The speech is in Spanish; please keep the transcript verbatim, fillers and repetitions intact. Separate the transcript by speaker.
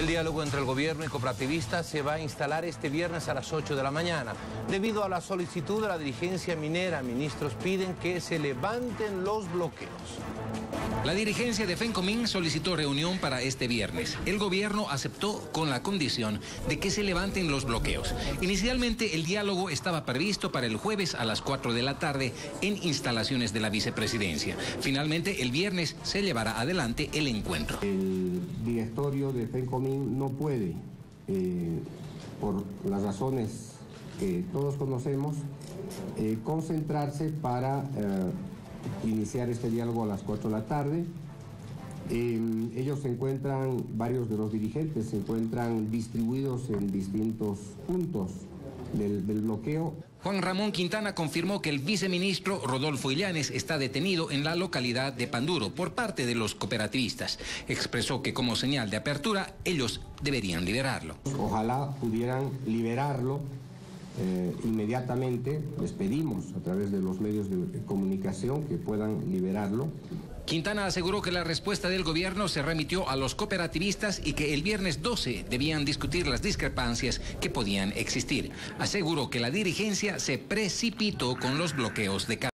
Speaker 1: El diálogo entre el gobierno y cooperativistas se va a instalar este viernes a las ocho de la mañana. Debido a la solicitud de la dirigencia minera, ministros piden que se levanten los bloqueos.
Speaker 2: La dirigencia de FENCOMIN solicitó reunión para este viernes. El gobierno aceptó con la condición de que se levanten los bloqueos. Inicialmente el diálogo estaba previsto para el jueves a las cuatro de la tarde en instalaciones de la vicepresidencia. Finalmente el viernes se llevará adelante el encuentro.
Speaker 3: El directorio de FENCOMIN no puede, eh, por las razones que todos conocemos, eh, concentrarse para eh, iniciar este diálogo a las cuatro de la tarde. Eh, ellos se encuentran, varios de los dirigentes se encuentran distribuidos en distintos puntos del, del bloqueo.
Speaker 2: Juan Ramón Quintana confirmó que el viceministro Rodolfo Illanes está detenido en la localidad de Panduro por parte de los cooperativistas. Expresó que como señal de apertura ellos deberían liberarlo.
Speaker 3: Ojalá pudieran liberarlo eh, inmediatamente. Les pedimos a través de los medios de comunicación que puedan liberarlo.
Speaker 2: Quintana aseguró que la respuesta del gobierno se remitió a los cooperativistas y que el viernes doce debían discutir las discrepancias que podían existir. Aseguró que la dirigencia se precipitó con los bloqueos de